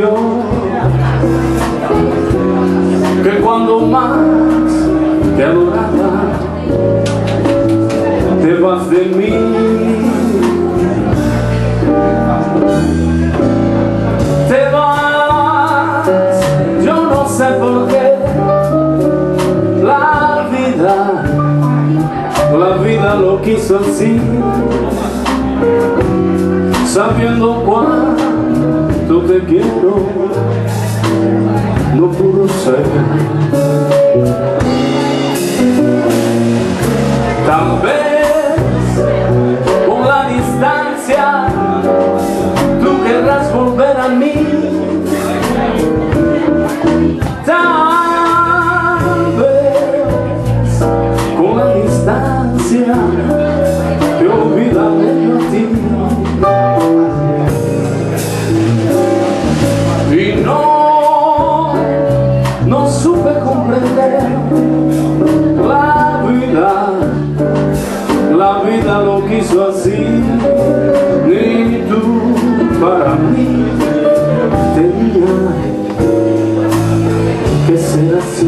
yo que cuando más te adoraba te vas de mí. Te vas, yo no sé por qué. La vida lo quiso así, sabiendo cuánto te quiero, no pudo ser. Tal vez con la distancia tú querrás volver a mí. Te olvidaré yo a ti. Y no supe comprender la vida lo quiso así. Ni tú para mí tenías que ser así.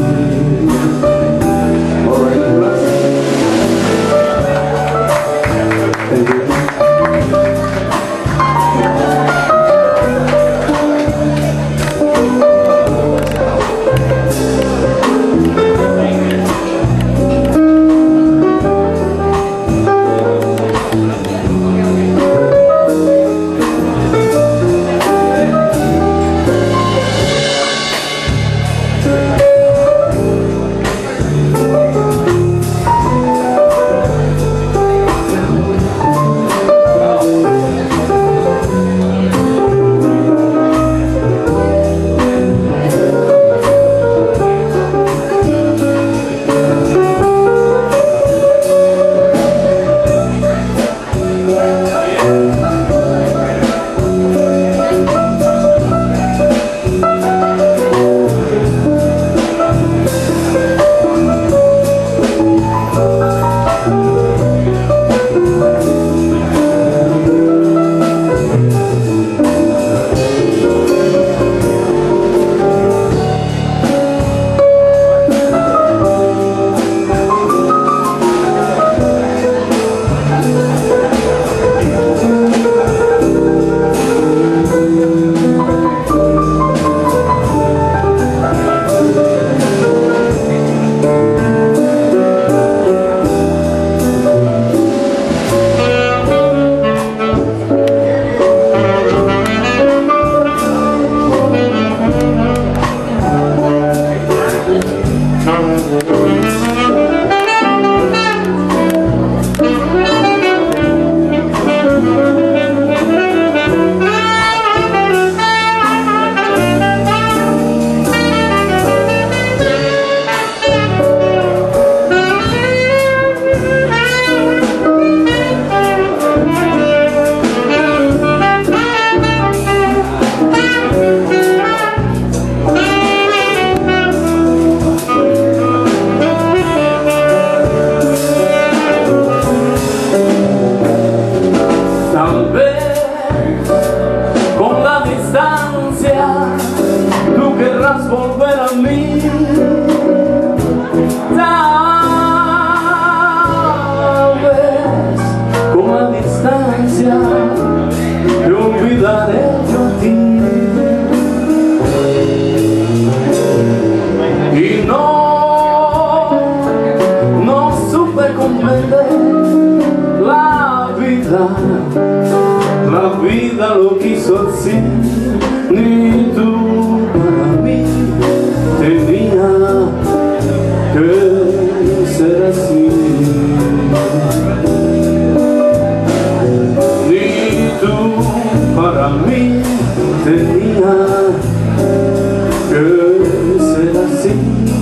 Volver a mí, tal vez con la distancia te olvidaré yo a ti. Y no supe comprender la vida lo quiso así, ni tú para mí tenía que ser así. Ni tú para mí tenía que ser así.